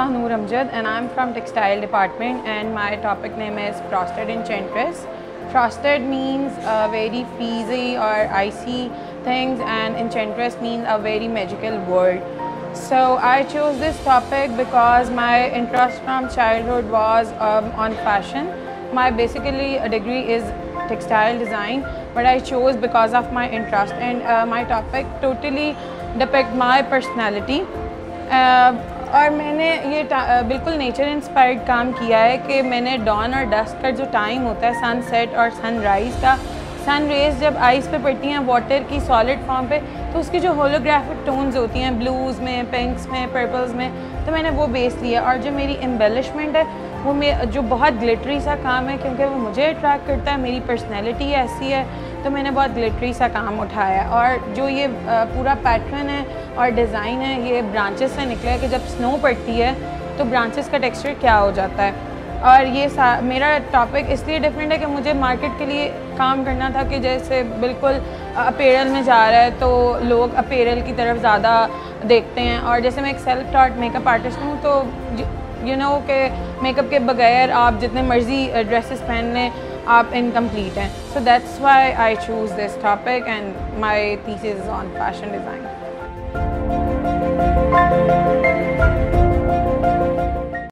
Asma Noor Amjad and I'm from textile department and my topic name is frosted enchantress. Frosted means very frizzy or icy things and enchantress means a very magical world. So I chose this topic because my interest from childhood was on fashion. My basically degree is textile design, but I chose because of my interest and my topic totally depict my personality. और मैंने ये बिल्कुल nature inspired काम किया है कि मैंने don और डस्क का जो टाइम होता है सनसेट और सनराइज़ का, सन रेज़ जब आइस पे पड़ती हैं वाटर की सॉलिड फॉर्म पे, तो उसकी जो होलोग्राफिक टोन्स होती हैं ब्लूज़ में, पिंक्स में, पर्पल्स में, तो मैंने वो बेस लिया। और जो मेरी एम्बेलिशमेंट है वो जो बहुत ग्लिटरी सा काम है क्योंकि वो मुझे अट्रैक्ट करता है, मेरी पर्सनैलिटी ऐसी है, तो मैंने बहुत ग्लिटरी सा काम उठाया। और जो ये पूरा पैटर्न है और डिज़ाइन है ये ब्रांचेस से निकला है कि जब स्नो पड़ती है तो ब्रांचेस का टेक्सचर क्या हो जाता है। और ये मेरा टॉपिक इसलिए डिफरेंट है कि मुझे मार्केट के लिए काम करना था कि जैसे बिल्कुल अपैरल में जा रहा है तो लोग अपैरल की तरफ ज़्यादा देखते हैं, और जैसे मैं एक सेल्फ टॉट मेकअप आर्टिस्ट हूँ तो यू नो कि मेकअप के बगैर आप जितने मर्जी ड्रेसेस पहन लें आप इनकम्प्लीट हैं। So that's why I choose this topic and my thesis is on fashion design.